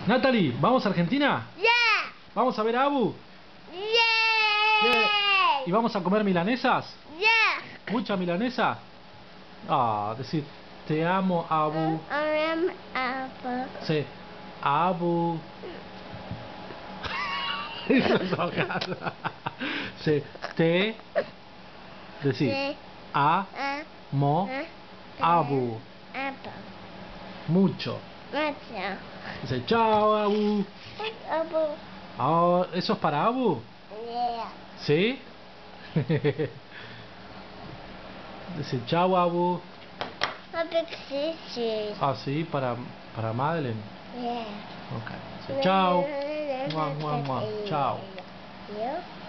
Natalie, ¿vamos a Argentina? Yeah. ¿Vamos a ver a Abu? Yeah. ¿Y vamos a comer milanesas? Yeah. ¿Mucha milanesa? Ah, decir, te amo, Abu. I am apple. Sí, Abu. Sí, te. Decir, amo, Abu. Apple. Mucho. Mucho. Dice, chao, Abu. Apple. Ah, ¿eso es para Abu? Yeah. ¿Sí? Dice, chao, Abu. Big sisters. Ah, sí, para Madeleine. Yeah. Ok. Dice, chao. Mua, mua, mua. Chao. You?